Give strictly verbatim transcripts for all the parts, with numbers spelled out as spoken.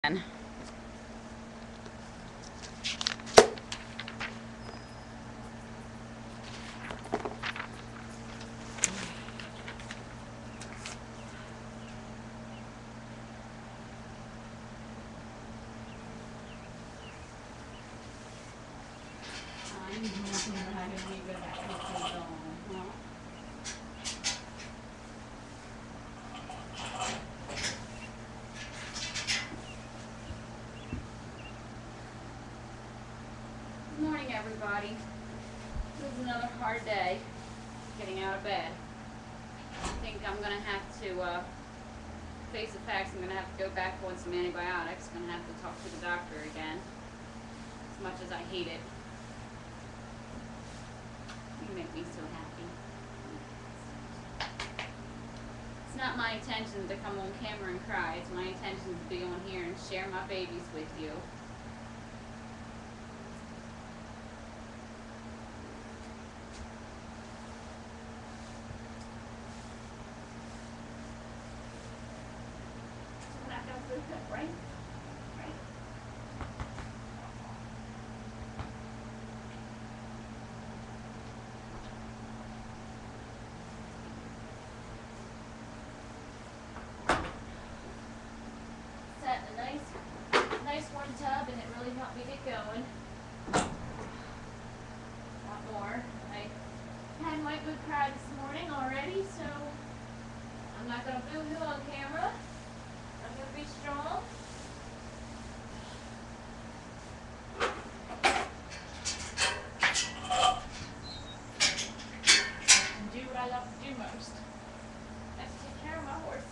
Good morning, everybody. This is another hard day getting out of bed. I think I'm going to have to uh, face the facts. I'm going to have to go back on some antibiotics. I'm going to have to talk to the doctor again, as much as I hate it. You make me so happy. It's not my intention to come on camera and cry. It's my intention to be on here and share my babies with you. Right? Right. Set a nice, nice warm tub, and it really helped me get going. A lot more. I had my good cry this morning already, so I'm not gonna boo-hoo on camera. I'm gonna be strong. And do what I love to do most. That's take care of my horses.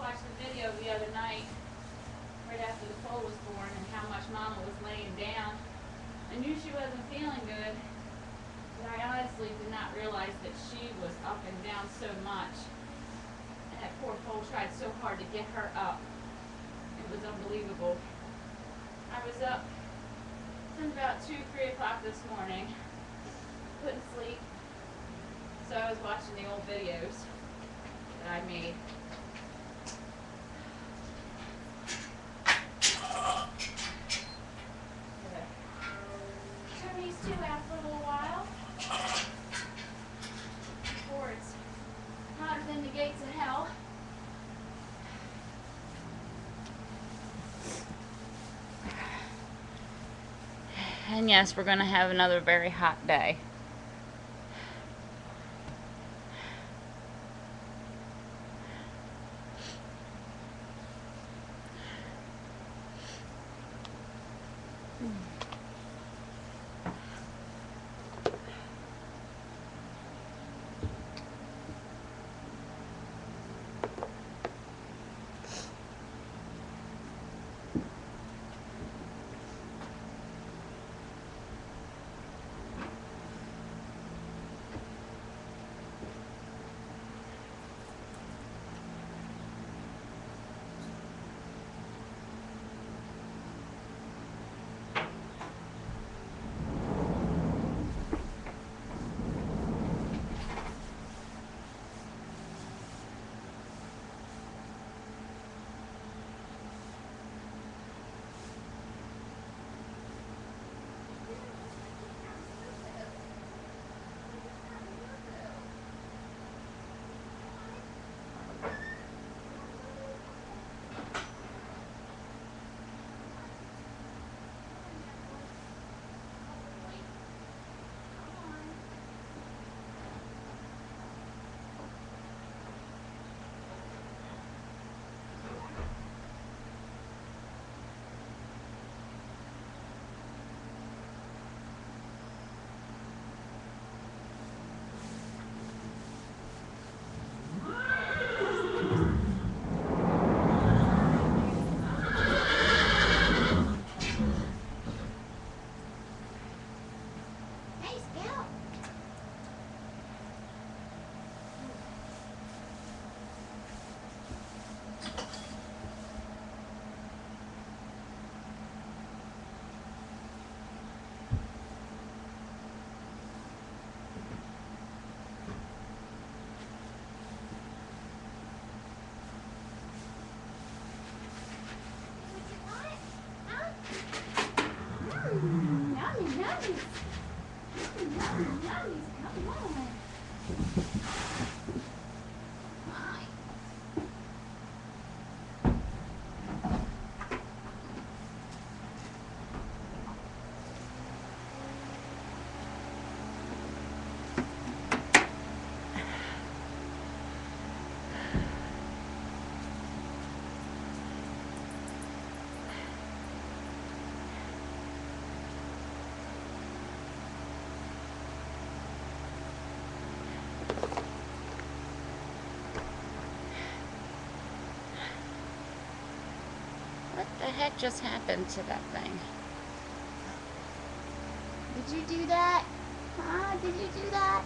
watched the video the other night, right after the foal was born, and how much Mama was laying down. I knew she wasn't feeling good, but I honestly did not realize that she was up and down so much. And that poor foal tried so hard to get her up. It was unbelievable. I was up since about two, three o'clock this morning. Couldn't sleep. So I was watching the old videos that I made. Turn these two out for a little while before it's hotter than the gates of hell. And yes, we're going to have another very hot day. What the heck just happened to that thing? Did you do that? Huh? Did you do that?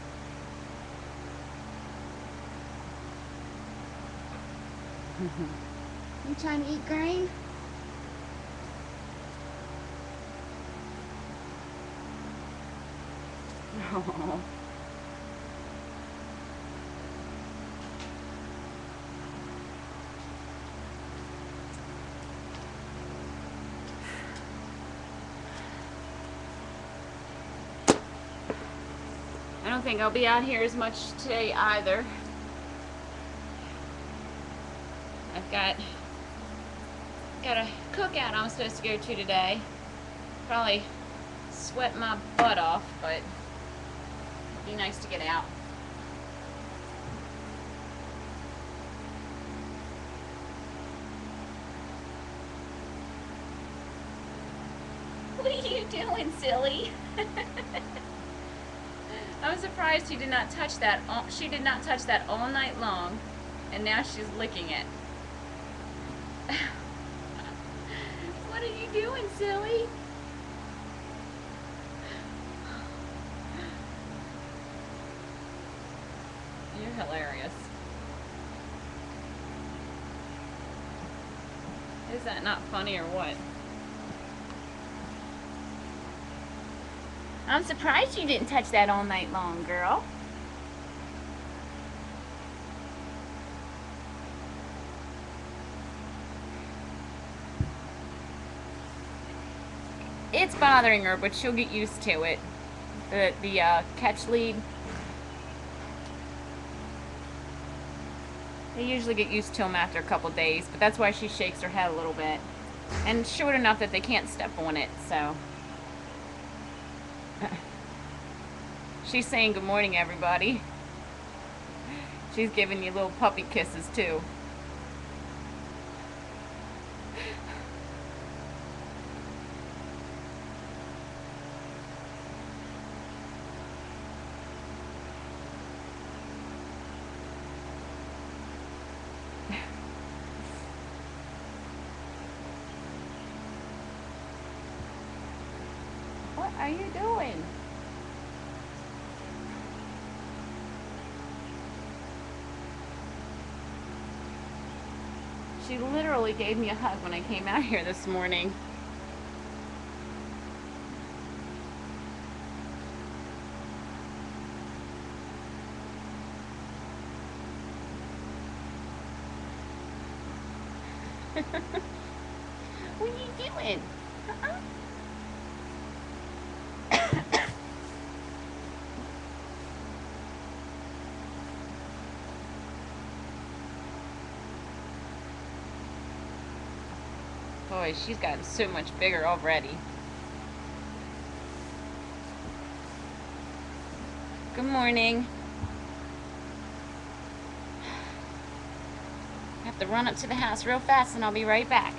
You trying to eat grain? Oh. I don't think I'll be out here as much today either. I've got got a cookout I'm supposed to go to today. Probably sweat my butt off, but it'd be nice to get out. What are you doing, silly? I'm surprised he did not touch that. All, she did not touch that all night long, and now she's licking it. What are you doing, silly? You're hilarious. Is that not funny or what? I'm surprised you didn't touch that all night long, girl. It's bothering her, but she'll get used to it. The, the uh, catch lead. They usually get used to them after a couple days, but that's why she shakes her head a little bit. And short enough that they can't step on it, so. She's saying good morning, everybody. She's giving you little puppy kisses, too. What are you doing? She literally gave me a hug when I came out here this morning. What are you doing? Uh-uh. Boy, she's gotten so much bigger already. Good morning. I have to run up to the house real fast and I'll be right back.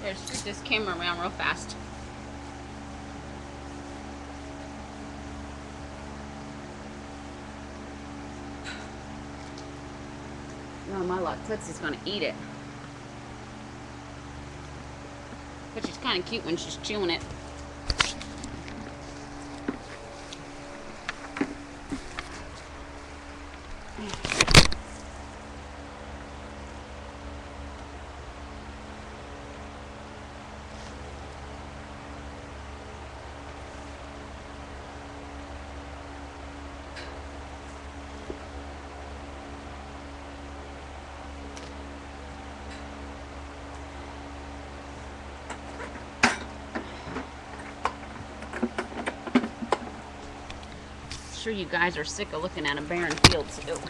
Here, scoot this camera around real fast. No, my luck, Tootsie's gonna eat it. But she's kind of cute when she's chewing it. Sure, you guys are sick of looking at a barren field too.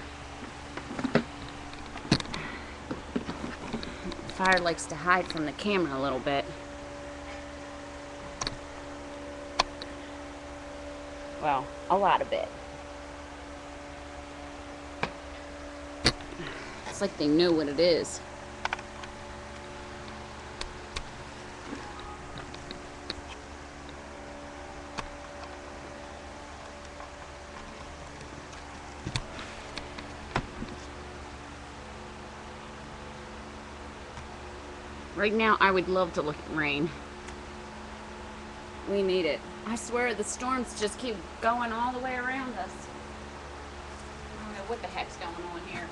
The fire likes to hide from the camera a little bit. Well, a lot of it. It's like they know what it is. Right now, I would love to look at rain. We need it. I swear, the storms just keep going all the way around us. I don't know what the heck's going on here.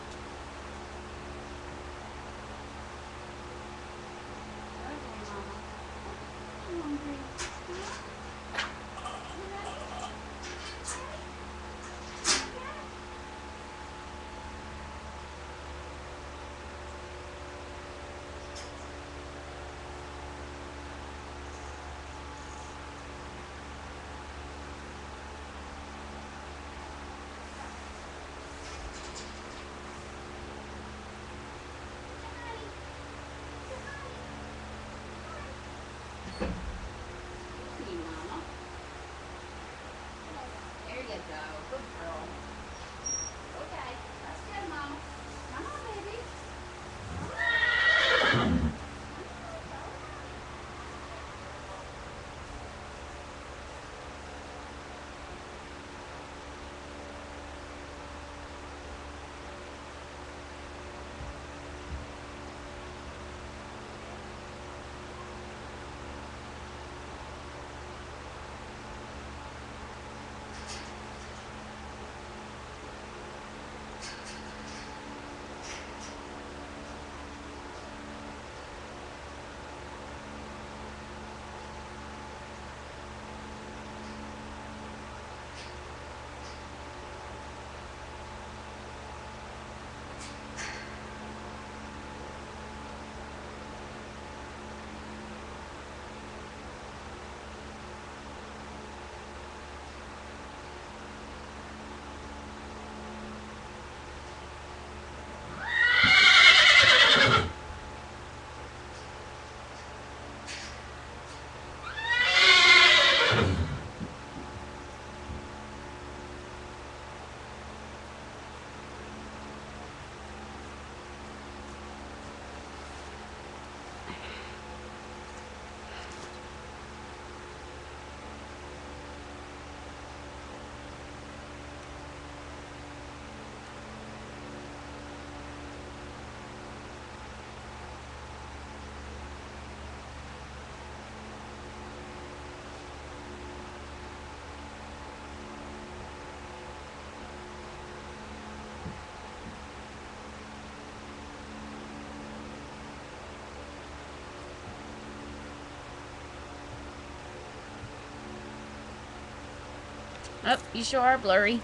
Oh, you sure are blurry.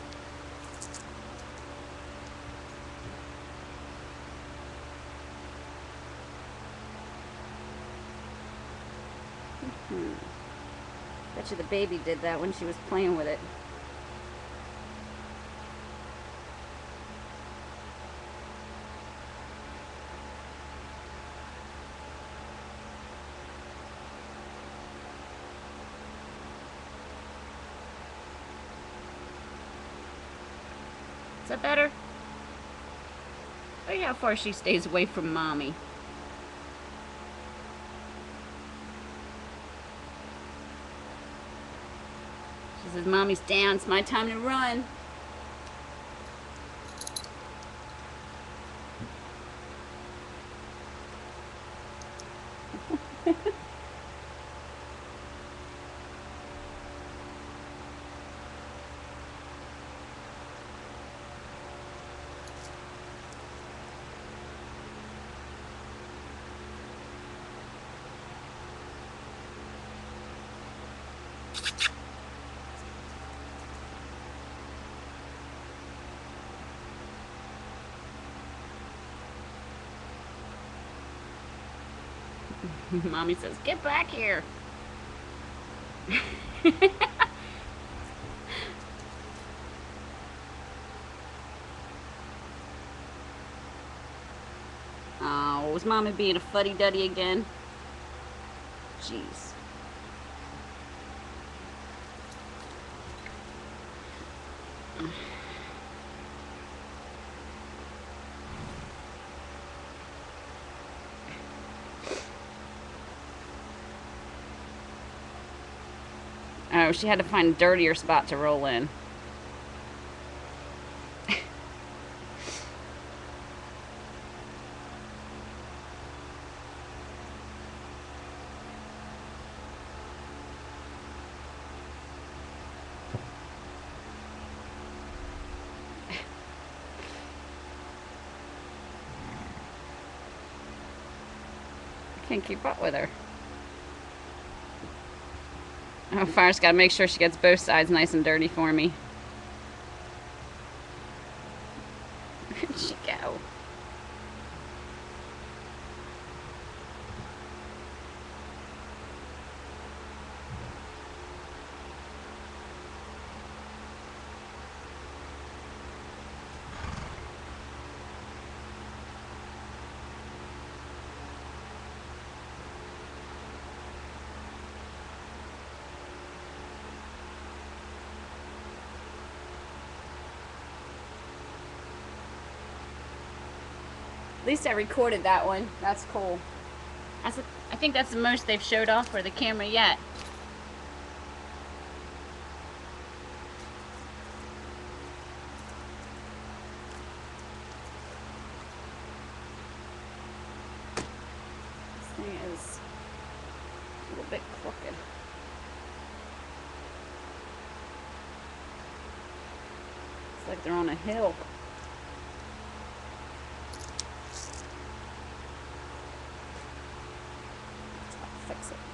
Hmm. Bet you the baby did that when she was playing with it. Is that better? Look how far she stays away from mommy. She says, Mommy's down. It's my time to run. Mommy says, get back here. Oh, was Mommy being a fuddy-duddy again? Jeez. Oh, she had to find a dirtier spot to roll in. Can't keep up with her. Oh, Fire's got to make sure she gets both sides nice and dirty for me. Where'd she go? At least I recorded that one. That's cool. That's a, I think that's the most they've showed off for the camera yet. This thing is a little bit crooked. It's like they're on a hill. Fix it.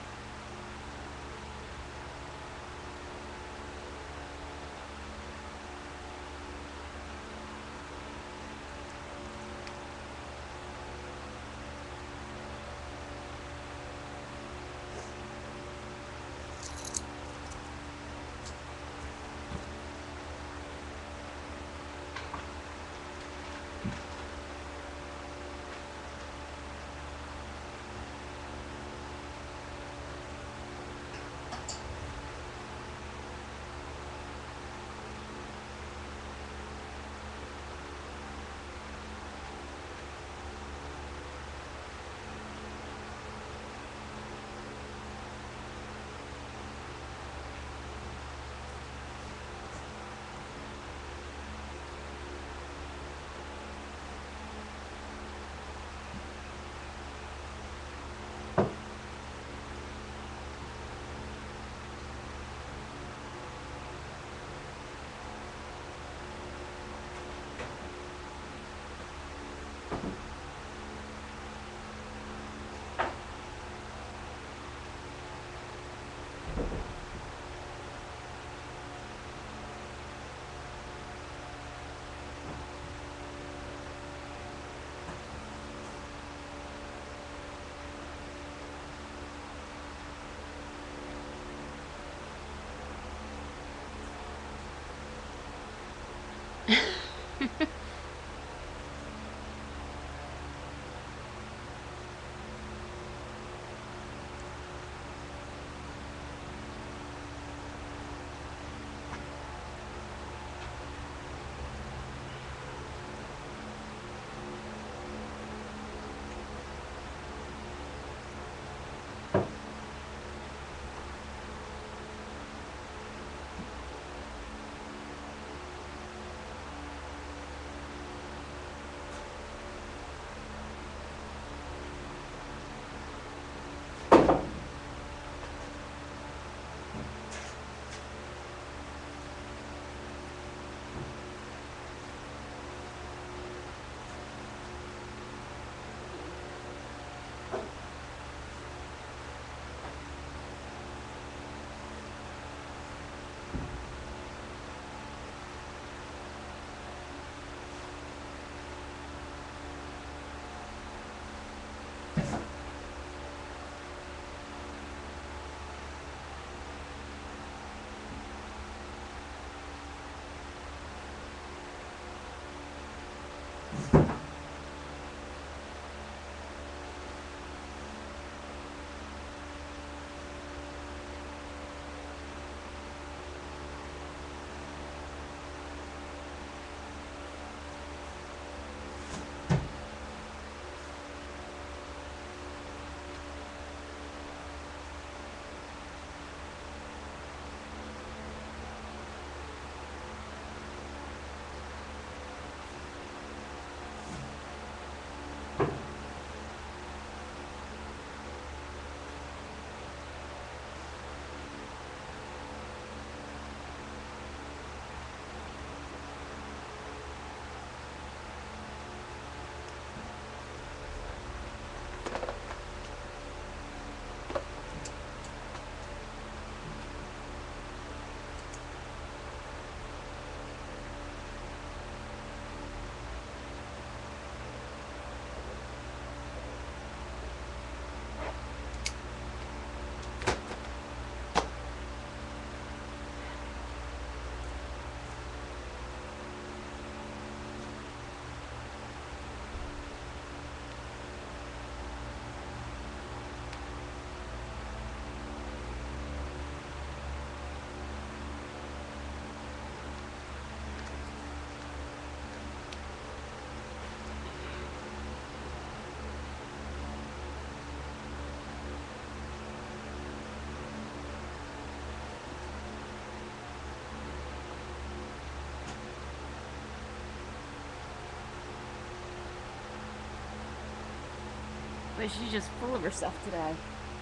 But she's just full of herself today.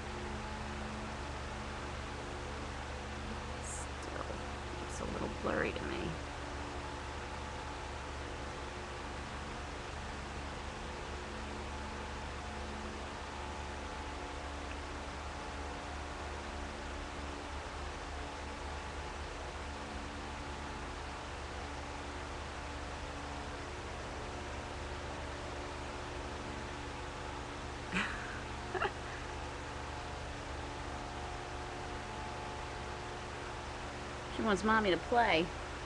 Still, it's a little blurry to me. She wants mommy to play.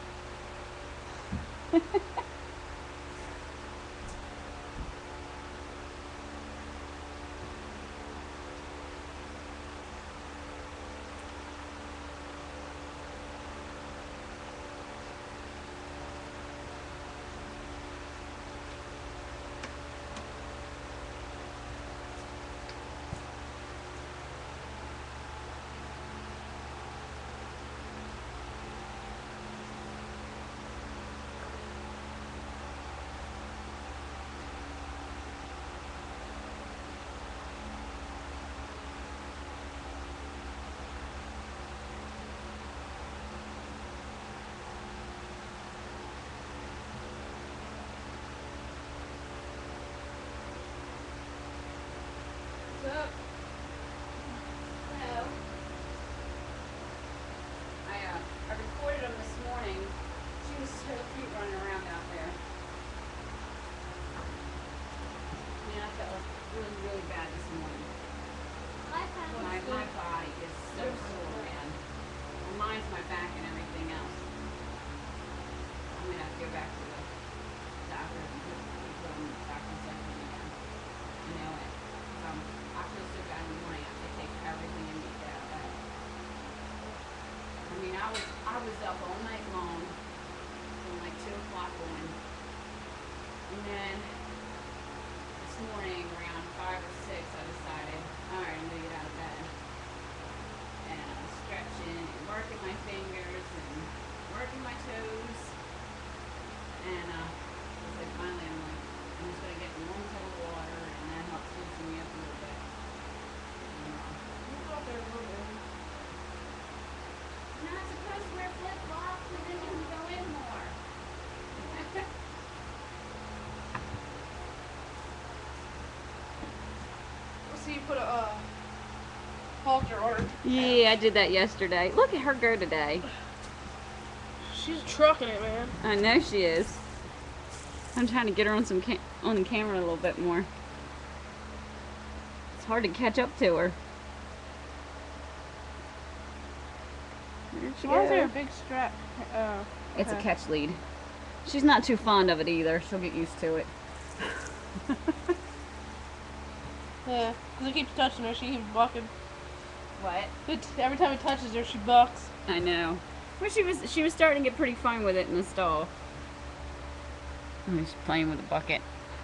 What's up? Hello. I, uh, I recorded them this morning. She was so cute running around out there. I mean, I felt really, really bad this morning. My, my body is so sore, man. Well, mine's my back and everything else. I'm gonna have to go back to the doctor and put the doctor's session again. I know it. Um, I feel so bad in the morning. I have to take everything in me to get out of bed. I mean, I was I was up all night long from like two o'clock on, and then this morning around five or six, I decided, all right, I'm gonna get out of bed, and I was stretching and working my fingers and working my toes, and uh, I was like, finally, I'm like, I'm just gonna get in one tub of water, and that helps loosen me up a little bit. And, uh, you go out there a little bit. You're not supposed to wear flip flops, and then you can go in more. See, you put a uh, halter on her. Yeah, I did that yesterday. Look at her go today. She's trucking it, man. I know she is. I'm trying to get her on some ca on the camera a little bit more. It's hard to catch up to her. There she Why is there a goes. big strap? Uh, It's a okay. catch lead. She's not too fond of it either. She'll get used to it. Yeah, because it keeps touching her. She keeps bucking. What? It, every time it touches her, she bucks. I know. Well, she was she was starting to get pretty fine with it in the stall. Oh, she's playing with a bucket.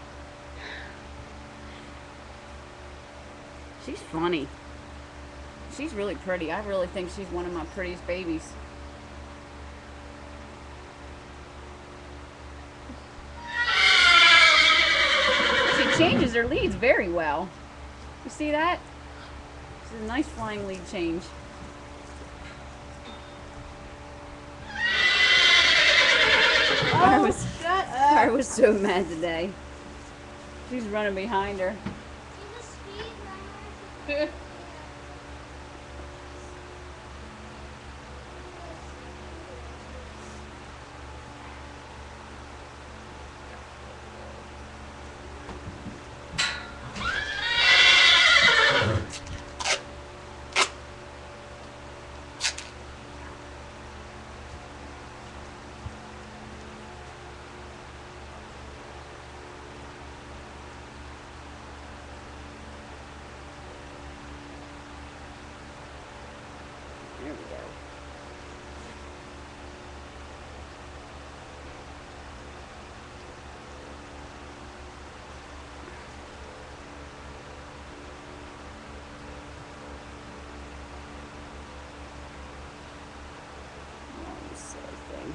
She's funny. She's really pretty. I really think she's one of my prettiest babies. She changes her leads very well. You see that? It's a nice flying lead change. I Oh, was, shut I up. was so mad today. She's running behind her. There we go. Oh, this silly thing.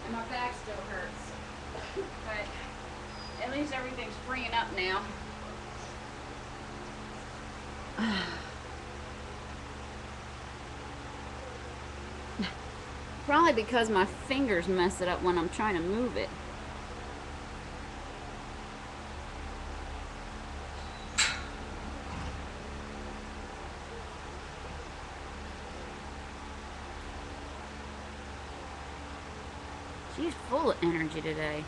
and my back still hurts. But at least everything's freeing up now. Probably because my fingers mess it up when I'm trying to move it. She's full of energy today.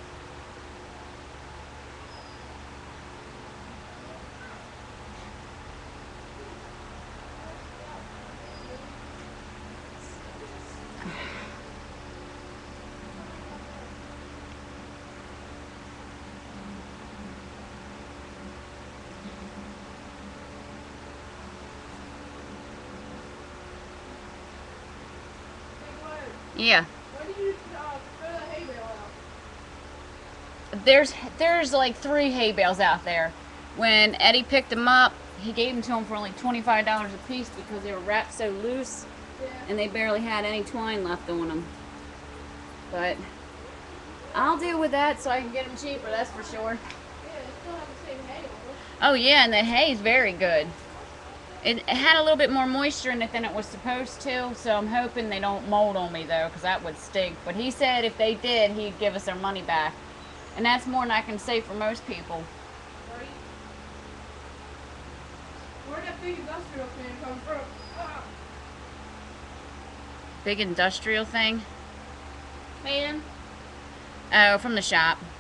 Yeah. When did you uh, throw the hay bale out? There's there's like three hay bales out there. When Eddie picked them up, he gave them to him for like twenty-five dollars a piece because they were wrapped so loose, Yeah. and they barely had any twine left on them. But I'll deal with that so I can get them cheaper, that's for sure. Yeah, they still have the same hay. Oh yeah, and the hay's very good. It, it had a little bit more moisture in it than it was supposed to, so I'm hoping they don't mold on me though, because that would stink. But he said if they did, he'd give us our money back. And that's more than I can say for most people. Right? Where'd that big industrial thing come from? Ah. Big industrial thing. Man. Oh, from the shop.